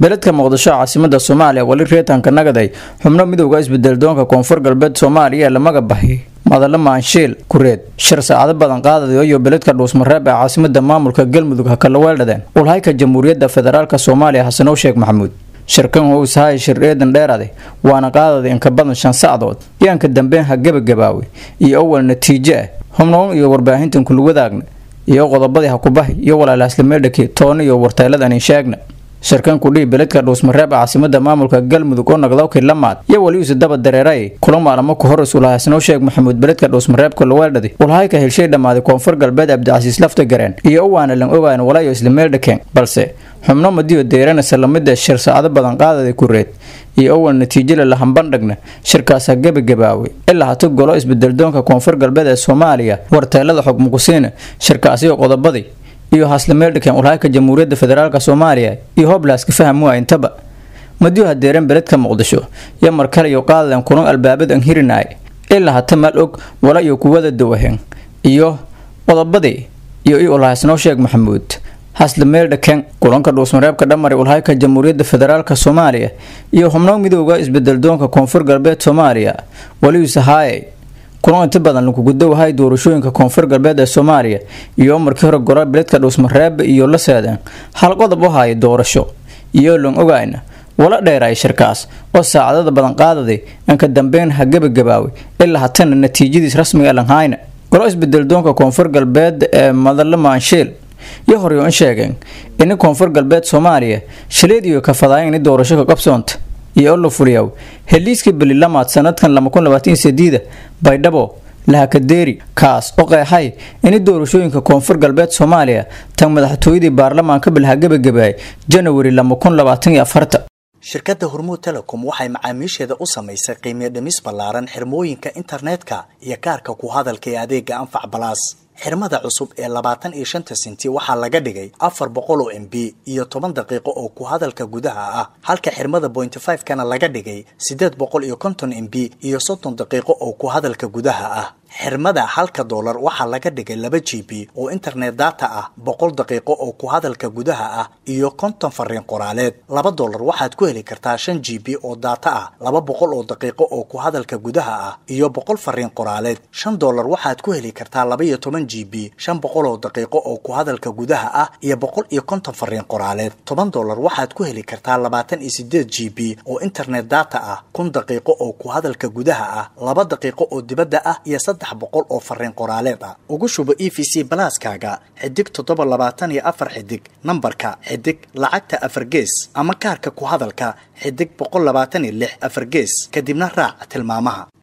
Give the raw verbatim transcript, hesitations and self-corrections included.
beledka Muqdisho caasimada Soomaaliya wali reetanka nagaday xubno midowga isbedel doonka koonfur galbeed Soomaaliya la magabaxay madalla maanshiil kureed shir saacado badan qaadaday iyo beledka Dhuusmareeb ee caasimada maamulka Galmudug ha kala weeladeen ulhayka Jamhuuriyadda Federaalka Soomaaliya Xasan Sheekh Maxamuud shirkan uu sahay shir eedan dheeraday waana qaadaday in ka badan shan saacadood yaanka dambeyn ha gabagabaaway iyo awal natiijo xubno iyo warbaahintan kula wadaagna iyo qodobadii ha ku baxay iyo walaalaaslimeedkii toon iyo wartayladan in sheegna shirkan ku dhig beledka Dhuusmareeb caasimada maamulka Galmudug oo naqdo kilamaad iyo wali uu daba dareeray kulan maalmo ku hor rasuulaha Xasan Sheekh Maxamuud beledka Dhuusmareeb ku weeldhaday ulhay ka helshay dhamaaday koonfur galbeed Abdicasiis lafta gareen iyo waana lan ogaan walaayo islameedkeen balse xubno madiyo deerana salamada shir saacado badan qaadaday kureed iyo awal natiijo la hambandhagna shirkaas gabagabaaway ilaa hata golo isbedel doonka koonfur galbeed ee Soomaaliya wartaylada xog muqsiina shirkaasi oo qodobadii iyo haslameedkan ulhayka Jamhuuriyadda Federaalka Soomaaliya iyo hoblaas ka fahmo intaba madiyo hadeeran beledka Muqdisho ya markale iyo qaadadan kulan albaabadan hirinay ilaa hata mal og wala iyo kuwada dawaheen iyo qodobadii iyo iyo Xasan Sheekh Maxamuud haslameedkan kulanka Dhuusmareeb ka dhammaray ulhayka Jamhuuriyadda Federaalka Soomaaliya iyo xubno midowga isbedel doonka koonfur galbeed Soomaaliya wali uu sahay kulan inta badan lagu gudawahay doorashooyinka koonfur galbeed ee Soomaaliya iyo markii hore gora beledka Dhuusmareeb iyo la saadeen hal qodob oo hay doorasho iyo lan ogaayna wala dheeray shirkaas oo saacado badan qaadaday in ka dambeyn ha gabagabaaway ilaa hatan natiijadiis rasmiga ah hayna golo isbedel doonka koonfur galbeed ee madalla maanshiil iyo hore oo sheegeen in koonfur galbeed Soomaaliya shileed iyo ka fadaayeen doorasho ka qabsoonta iyo la fuliyo heliiska bililamaad sanadkan laba kun labaatan iyo seddeed baydhabo la kadeeri kaas oo qeexay in doorashooyinka koonfur galbeed Soomaaliya tan madaxtooyadii baarlamaanka bilha gabagabay January laba kun labaatan iyo afar shirkadda Hormuud Telecom waxay macaamiisheeda u samaysay qiimo dhimis ballaaran xirmooyinka internetka iyo kaarka ku hadalka ee adeega Anfac Plus xirmada cusub ee labaatan iyo shan senti waxaa laga dhigay afar boqol oo M B iyo toban daqiiqo oo ku hadalka gudaha ah halka xirmada point five kana laga dhigay siddeed boqol iyo konton M B iyo soddon daqiiqo oo ku hadalka gudaha ah xirmada halka dollar waxaa laga dhigay laba G B oo internet data ah boqol daqiiqo oo ku hadalka gudaha ah iyo konton fariin qoraaleed laba dollar waxaad ku heli kartaa shan G B oo data ah laba boqol oo daqiiqo oo ku hadalka gudaha ah iyo boqol fariin qoraaleed shan dollar waxaad ku heli kartaa laba iyo toban G B shan boqol oo daqiiqo oo ku hadalka gudaha ah iyo boqol iyo konton fariin qoraaleed toban dollar waxaad ku heli kartaa labaatan iyo siddeed G B oo internet data ah kun daqiiqo oo ku hadalka gudaha ah laba daqiiqo oo dibadda ah iyo boqol oo fariin qoraaleed ah ugu shubo E V C Plus kaaga xidig toddoba labaatan iyo afar xidig nambarka xidig lacagta afar gees ama kaarka ku hadalka xidig boqol labaatan iyo lix afar gees kadibna raac tilmaamaha